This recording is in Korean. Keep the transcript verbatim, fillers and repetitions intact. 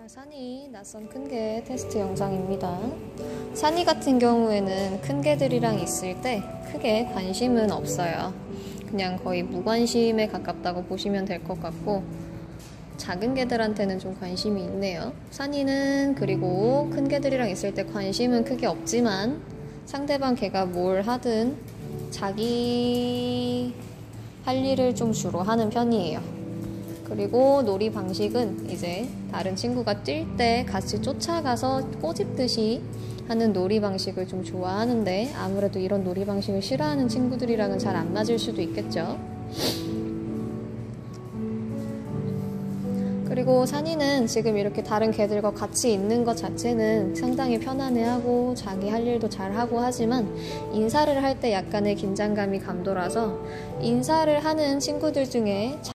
산이 낯선 큰 개 테스트 영상입니다. 산이 같은 경우에는 큰 개들이랑 있을 때 크게 관심은 없어요. 그냥 거의 무관심에 가깝다고 보시면 될 것 같고, 작은 개들한테는 좀 관심이 있네요. 산이는 그리고 큰 개들이랑 있을 때 관심은 크게 없지만 상대방 개가 뭘 하든 자기 할 일을 좀 주로 하는 편이에요. 그리고 놀이 방식은 이제 다른 친구가 뛸 때 같이 쫓아가서 꼬집듯이 하는 놀이 방식을 좀 좋아하는데, 아무래도 이런 놀이 방식을 싫어하는 친구들이랑은 잘 안 맞을 수도 있겠죠. 그리고 산이는 지금 이렇게 다른 개들과 같이 있는 것 자체는 상당히 편안해하고 자기 할 일도 잘하고 하지만, 인사를 할 때 약간의 긴장감이 감돌아서 인사를 하는 친구들 중에